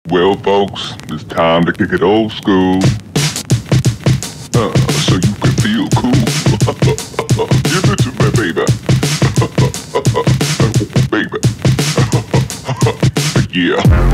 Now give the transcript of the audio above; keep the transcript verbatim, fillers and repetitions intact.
Well, folks, it's time to kick it old school. Uh, so you can feel cool. Give it to me, baby. Baby. Yeah.